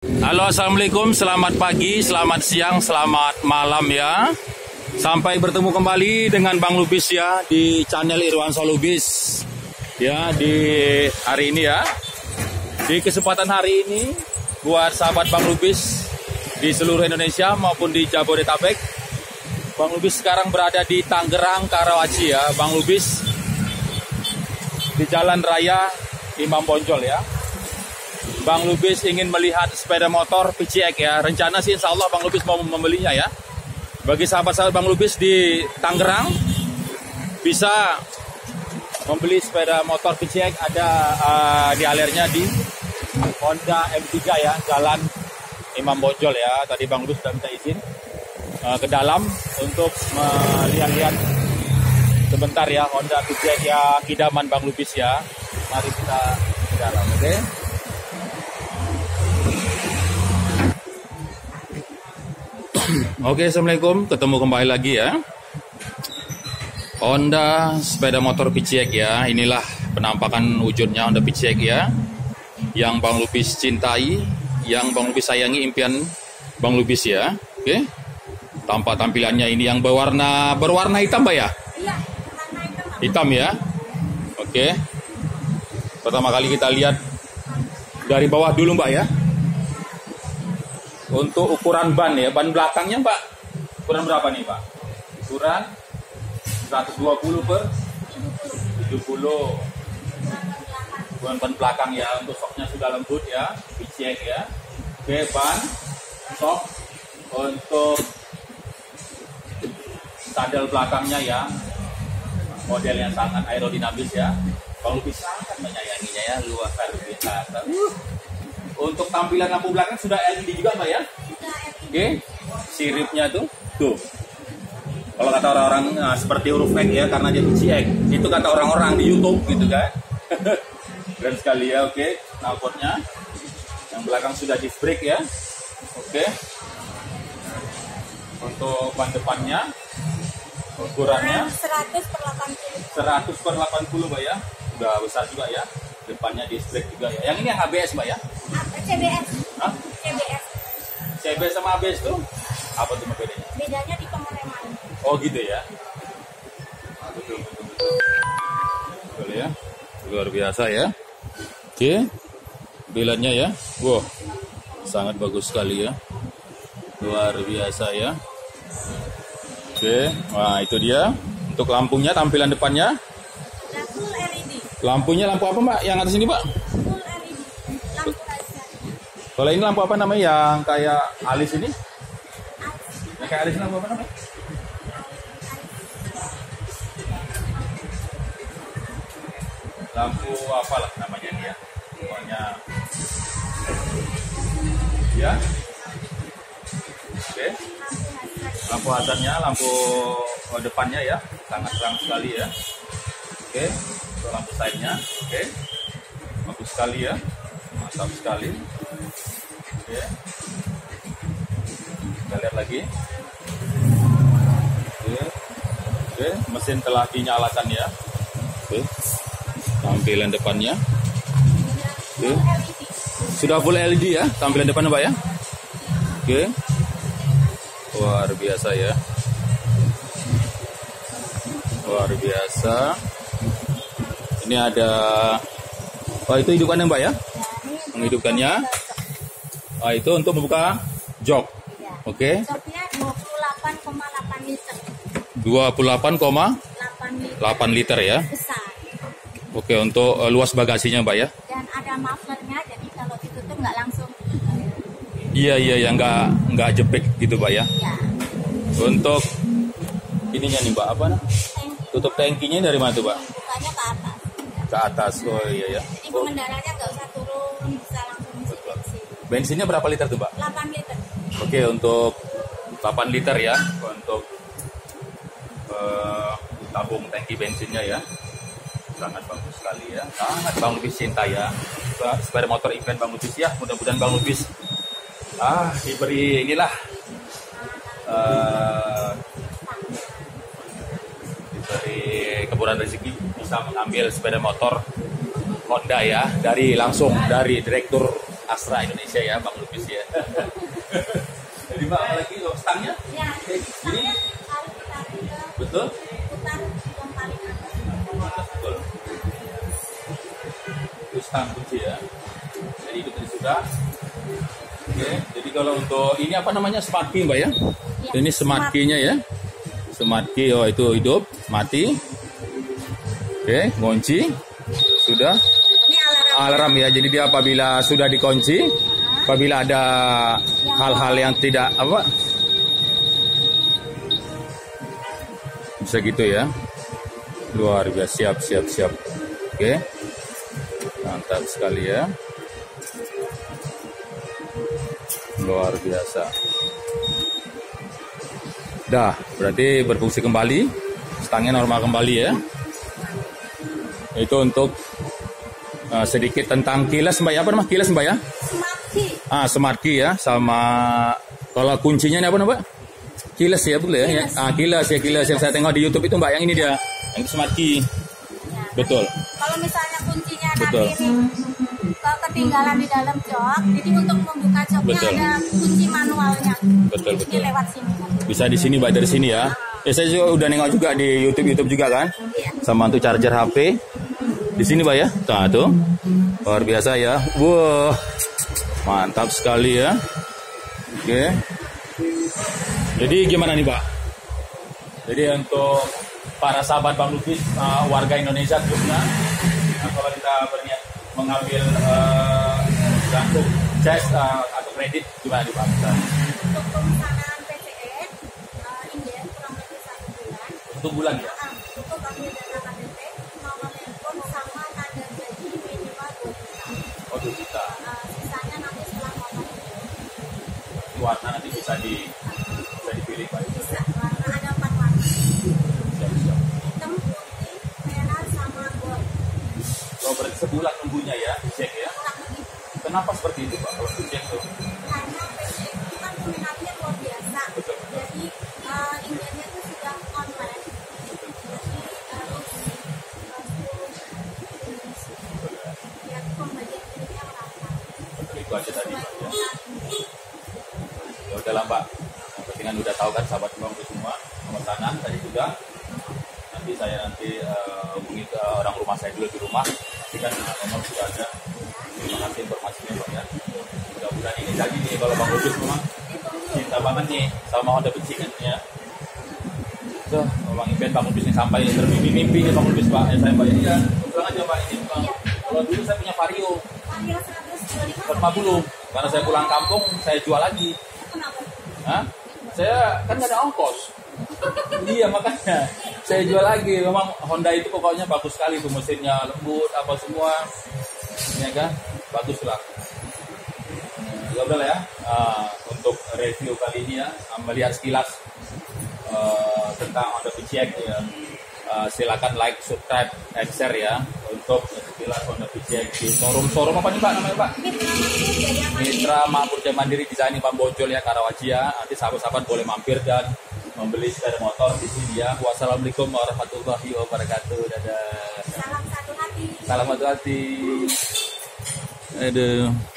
Halo, assalamualaikum, selamat pagi, selamat siang, selamat malam ya. Sampai bertemu kembali dengan Bang Lubis ya di channel Irwansyah Lubis ya di hari ini ya. Di kesempatan hari ini buat sahabat Bang Lubis di seluruh Indonesia maupun di Jabodetabek, Bang Lubis sekarang berada di Tangerang, Karawaci ya. Bang Lubis di Jalan Raya Imam Bonjol ya. Bang Lubis ingin melihat sepeda motor PCX ya. Rencana sih insya Allah Bang Lubis mau membelinya ya. Bagi sahabat-sahabat Bang Lubis di Tangerang bisa membeli sepeda motor PCX, ada di alernya di Honda M3 ya, Jalan Imam Bonjol ya. Tadi Bang Lubis sudah minta izin ke dalam untuk melihat-lihat sebentar ya Honda PCX ya, idaman Bang Lubis ya. Mari kita ke dalam, oke? Oke, assalamualaikum, ketemu kembali lagi ya. Honda sepeda motor PCX ya. Inilah penampakan wujudnya Honda PCX ya, yang Bang Lubis cintai, yang Bang Lubis sayangi, impian Bang Lubis ya. Oke, tampilannya ini yang berwarna hitam Mbak ya? Iya, warna hitam. Hitam ya. Oke, pertama kali kita lihat dari bawah dulu Mbak ya. Untuk ukuran ban ya, ban belakangnya Mbak, ukuran berapa nih Pak? Ukuran 120 per 70. Ukuran ban belakang ya, untuk soknya sudah lembut ya, PCX ya. Oke, ban, sok, untuk sadel belakangnya ya, model yang sangat aerodinamis ya. Kalau bisa sangat menyayanginya ya, luar biasa. Untuk tampilan lampu belakang sudah LED juga Mbak ya? Oke, siripnya tuh. Kalau kata orang-orang seperti huruf X ya, karena dia PCX. Itu kata orang-orang di YouTube gitu kan. Keren sekali ya, oke. Knalpotnya. Yang belakang sudah disc brake ya. Oke. Untuk ban depannya, ukurannya 100 per 80. 100 per 80 Mbak ya. Udah besar juga ya. Depannya disc brake juga ya. Yang ini yang ABS Mbak ya? CBS. Hah? CBS. CBS sama ABS tuh apa tuh bedanya? Bedanya di pengereman. Oh gitu ya. Betul. Betul ya. Luar biasa ya. Oke. Belannya ya. Wow. Sangat bagus sekali ya. Luar biasa ya. Oke. Nah, itu dia. Untuk lampunya, tampilan depannya. Full LED. Lampunya lampu apa Mbak? Yang atas ini Mbak? Full LED. Lampu raja. Kalau ini lampu apa namanya? Yang kayak alis ini? Yang kayak alis lampu apa namanya? Lampu apalah namanya dia? Pokoknya ya. Oke. Lampu atasnya, lampu depannya ya, sangat terang sekali ya. Oke. Untuk lampu side-nya, oke. Bagus sekali ya. Mantap sekali. Oke. Kita lihat lagi. Oke, mesin telah dinyalakan ya. Oke. Tampilan depannya. Oke. Sudah full LED ya, tampilan depannya Pak ya. Oke. Luar biasa ya. Luar biasa. Ini ada, oh itu hidupannya Mbak ya? Menghidupkannya. Itu untuk membuka jok. Ya. Oke. Joknya 28,8 liter. 28,8 liter ya. Besar. Oke, untuk luas bagasinya Mbak ya. Dan ada mufflernya, jadi kalau ditutup nggak langsung. Iya, nggak jepit gitu Mbak ya. Ya. Untuk ininya nih Mbak, apa nah? Tangki. Tutup tangkinya dari mana tuh Mbak? Bukanya ke atas. Ke atas. Oh iya ya. Jadi pengendaranya nggak usah turun, bisa langsung isi bensin. Bensinnya berapa liter tuh Mbak? 8 liter. Oke, untuk 8 liter ya, untuk tabung tangki bensinnya ya. Sangat bagus sekali ya. Sangat Bang Lubis cinta ya. Sepeda motor event Bang Lubis ya. Mudah-mudahan Bang Lubis diberi inilah diberi kemudahan rezeki, bisa mengambil sepeda motor Honda ya, langsung dari direktur Astra Indonesia ya, Bang Lubis ya. Jadi Mbak, apalagi stangnya? Ya, Ini stangnya harus ditarik ke betul? putar yang paling atas. Betul. Itu stang kunci ya. Jadi itu tadi sudah. Oke, jadi kalau untuk ini apa namanya, smart key Mbak ya? Ya, Ini smart key-nya ya. Smart key, oh itu hidup, mati. Oke, kunci. Sudah. Ini Alarm ya, jadi dia apabila sudah dikunci, apabila ada hal-hal yang tidak apa, bisa gitu ya. Luar biasa, siap. Oke, mantap sekali ya, luar biasa. Dah, berarti berfungsi kembali, stangnya normal kembali ya. Itu untuk sedikit tentang kilas Mbak ya, apa namanya kilas Mbak ya? smart key. Smart key ya, sama kalau kuncinya ini apa Mbak? Kilas ya, boleh ya? Kilas yang saya tengok di YouTube itu Mbak, yang ini dia, yang smart key. Ya, Betul. Kalau misalnya kuncinya Betul. nanti ini ketinggalan di dalam jok, jadi untuk membuka joknya Betul. ada kunci manualnya. Betul. Ini lewat sini. Bisa di sini Mbak, dari sini ya. Saya juga udah nengok juga di YouTube juga kan, Iya. sama untuk charger HP. Di sini Mbak ya, tuh, luar biasa ya. Wah, mantap sekali ya. Oke. Jadi gimana nih Pak? Jadi untuk para sahabat Bang Lubis, warga Indonesia khususnya, kalau kita berniat mengambil langsung cash atau kredit, gimana nih Pak? Untuk pemesanan PCE, Inden kurang lebih 1 bulan. Untuk bulan ya? Untuk ambil dana KTP, nomor telepon sama tanda gaji minimal 2 juta. Oh 2 juta. Sisanya nanti setelah motor. Warna nanti bisa dipilih Pak. Bisa, karena ada 4 warna. Siap. Hitam, putih, merah, sama gold. Oh berarti sebulan nunggunya ya, dicek ya? Kurang lebih. Kenapa seperti itu Pak kalau dicek tuh? Karena PCE itu kan peminatnya luar biasa. Betul. Jadi Indiannya itu sudah online. Jadi harus lihat pembagian pilihnya merata. Itu aja tadi Pak ya. Ya udahlah Mbak, yang penting kan udah tahu kan sahabat Bang itu semua pemesanan tadi juga. Nanti saya hubungi ke orang rumah saya dulu di rumah. Nanti kan nomor sudah ada. Terima kasih informasinya Bang ya. Mudah-mudahan ini jadi nih kalau Bang Lubis memang cinta banget nih sama Honda Benci kan ya. Tuh, Bang Iben Bang Lubis nih sampai bermimpi-mimpi nih Bang Lubis Pak. Saya Pak ya. Pulang aja Pak ini Bang. Kalau dulu saya punya Vario Vario 125. 150. Karena saya pulang kampung saya jual lagi. Kenapa? Hah? Saya kan nggak ada ongkos. Iya makanya saya jual lagi. Memang Honda itu pokoknya bagus sekali tuh, mesinnya lembut apa semua, ya kan, bagus lah. Ya udah lah ya. Untuk review kali ini ya, melihat sekilas tentang Honda PCX ya. Silakan like, subscribe, and share ya untuk sekilas Honda PCX di showroom apa nih Pak namanya Pak? Mitra Makmur Jaya Mandiri di Zani Pambojol ya, Karawaci ya. Nanti sahabat-sahabat boleh mampir dan membeli sepeda motor di sini ya. Wassalamualaikum warahmatullahi wabarakatuh. Dadah. Salam satu hati. Salam satu hati. Aduh.